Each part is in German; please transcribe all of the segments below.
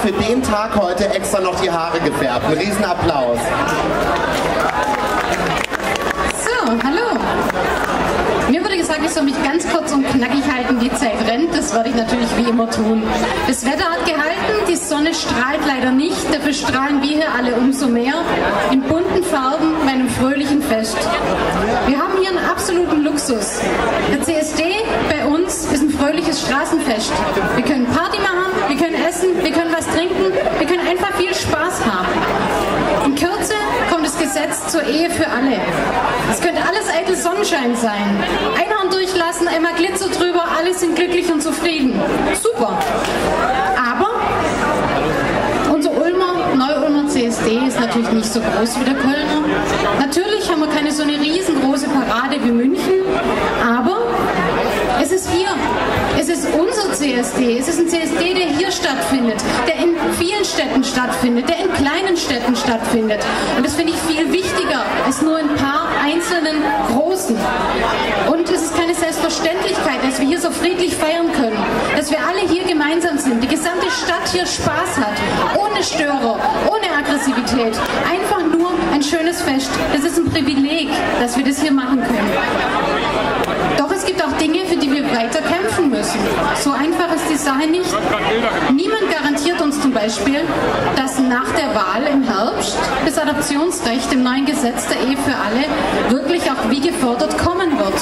für den Tag heute extra noch die Haare gefärbt. Ein Riesenapplaus. So, hallo. Mir wurde gesagt, ich soll mich ganz kurz und knackig halten, die Zeit rennt. Das werde ich natürlich wie immer tun. Das Wetter hat gehalten, die Sonne strahlt leider nicht. Dafür strahlen wir hier alle umso mehr. In bunten Farben bei einem fröhlichen Fest. Wir haben hier einen absoluten Luxus. Der CSD bei uns ist ein fröhliches Straßenfest. Wir können Party machen, wir können essen, wir können was trinken, wir können einfach viel Spaß haben. In Kürze kommt das Gesetz zur Ehe für alle. Es könnte alles eitel Sonnenschein sein. Einhorn durchlassen, einmal Glitzer drüber, alle sind glücklich und zufrieden. Super. Aber unser Neu-Ulmer CSD ist natürlich nicht so groß wie der Kölner. Natürlich haben wir keine so eine riesengroße Parade wie München, aber es ist hier. Es ist unser CSD. Es ist ein CSD, der hier stattfindet, der in vielen Städten stattfindet, der in kleinen Städten stattfindet. Und das finde ich viel wichtiger als nur ein paar einzelnen großen. Und es ist keine Selbstverständlichkeit, dass wir hier so friedlich feiern können, dass wir alle hier gemeinsam sind, die gesamte Stadt hier Spaß hat, ohne Störer, ohne Aggressivität, einfach nur ein schönes Fest. Das ist ein Privileg, dass wir das hier machen können. Doch es gibt auch Dinge, für die wir weiter kämpfen müssen. So einfach ist die Sache nicht. Niemand garantiert uns zum Beispiel, dass nach der Wahl im Herbst das Adoptionsrecht im neuen Gesetz der Ehe für alle wirklich auch wie gefordert kommen wird.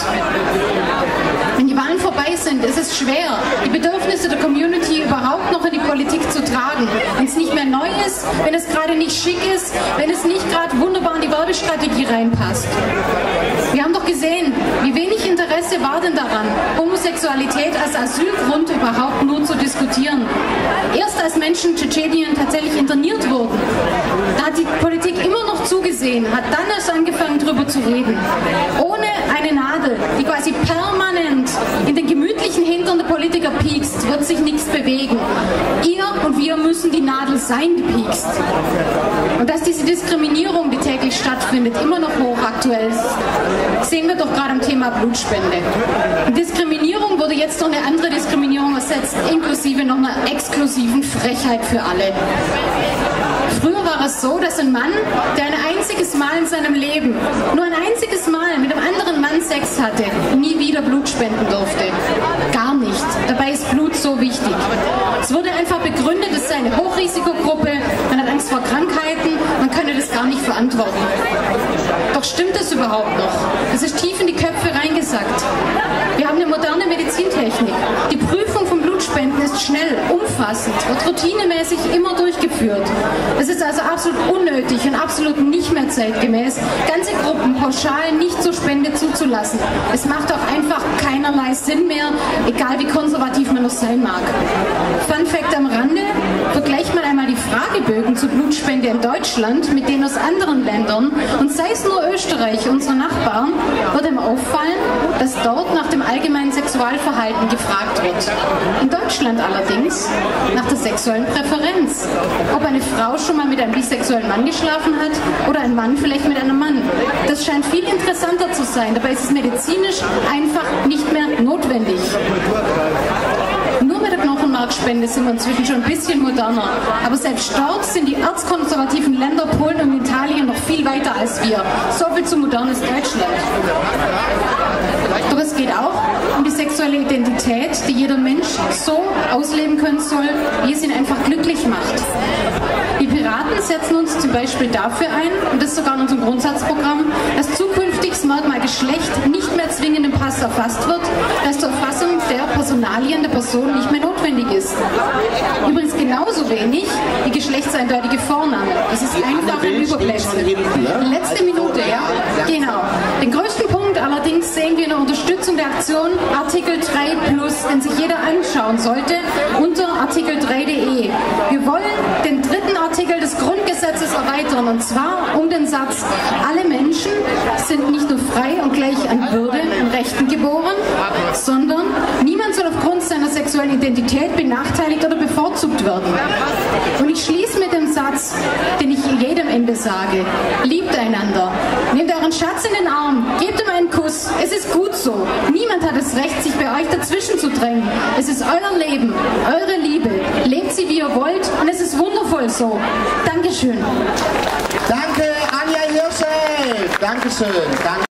Wenn die Wahlen vorbei sind, ist es schwer, die Bedürfnisse der Community überhaupt noch in die Politik zu tragen. Wenn es nicht mehr neu ist, wenn es gerade nicht schick ist, wenn es nicht gerade wunderbar in die Werbestrategie reinpasst. Wir haben doch gesehen, wie wenig Interesse war denn daran, Homosexualität als Asylgrund überhaupt nur zu diskutieren. Erst als Menschen in Tschetschenien tatsächlich interniert wurden, da hat die Politik immer noch zugesehen, hat dann erst angefangen darüber zu reden. Ohne eine Nadel, die quasi permanent in den gemütlichen Hintern der Politiker piekst, wird sich nichts bewegen. Ihr und wir müssen die Nadel sein, die piekst. Und dass diese Diskriminierung, die täglich stattfindet, immer noch hochaktuell ist, sehen wir doch gerade am Thema Blutspende. Die Diskriminierung wurde jetzt durch eine andere Diskriminierung ersetzt, inklusive noch einer exklusiven Frechheit für alle. Früher war es so, dass ein Mann, der ein einziges Mal in seinem Leben, nur ein einziges Mal mit einem anderen Mann Sex hatte, nie wieder Blut spenden durfte. Gar nicht. Dabei ist Blut so wichtig. Es wurde einfach begründet, es sei eine Hochrisikogruppe, man hat Angst vor Krankheiten, man könne das gar nicht verantworten. Doch stimmt das überhaupt noch? Es ist tief in die Köpfe reingesackt. Wir haben eine moderne Medizintechnik. Die Prüfung von Blutspenden ist schnell, umfassend, wird routinemäßig immer durchgeführt. Es ist also absolut unnötig und absolut nicht mehr zeitgemäß, ganze Gruppen pauschal nicht zur Spende zuzulassen. Es macht auch einfach keinerlei Sinn mehr, egal wie konservativ man noch sein mag. Fun Fact am Rande, vergleicht man einmal die Fragebögen zur Blutspende in Deutschland mit denen aus anderen Ländern und sei es nur Österreich, unsere Nachbarn, wird ihm auffallen, dass dort nach dem allgemeinen Sexualverhalten gefragt wird. In Deutschland allerdings nach der sexuellen Präferenz. Ob eine Frau schon mal mit einem bisexuellen Mann geschlafen hat oder ein Mann vielleicht mit einem Mann. Das scheint viel interessanter zu sein, dabei ist es medizinisch einfach nicht mehr notwendig. Nur mit der Knochenmarkspende sind wir inzwischen schon ein bisschen moderner. Aber selbst dort sind die erzkonservativen Länder Polen und Italien noch viel weiter als wir. So viel zu modernes Deutschland. Doch es geht auch um die sexuelle Identität, die jeder Mensch so ausleben können soll, wie es ihn einfach glücklich macht. Die Piraten setzen uns zum Beispiel dafür ein, und das ist sogar in unserem Grundsatzprogramm, dass zukünftig das Merkmal Geschlecht nicht mehr zwingend im Pass erfasst wird, dass zur Erfassung der Personalien der Person nicht mehr notwendig ist. Übrigens genauso wenig die geschlechtseindeutige Vorname. Das ist einfach ein Überbleibsel. Letzte Minute, ja? Genau. Den größten Punkt allerdings sehen wir in der Unterstützung der Aktion Artikel 3 Plus, den sich jeder anschauen sollte, unter artikel3.de. Wir wollen den dritten Artikel des Grundgesetzes erweitern, und zwar um den Satz: Alle Menschen sind nicht nur frei und gleich an Würde und Rechten geboren, sondern niemand soll aufgrund seiner sexuellen Identität benachteiligt oder bevorzugt werden. Und ich schließe mit dem Satz, den ich jedem Ende sage: Liebt einander, nehmt euren Schatz in den Arm, gebt ihm einen Kuss, es ist gut so. Niemand hat das Recht, sich bei euch dazwischen zu drängen. Es ist euer Leben, eure Liebe, lebt sie wie ihr wollt, und es ist wundervoll so. Dankeschön. Danke, Anja Hirsche. Dankeschön. Danke.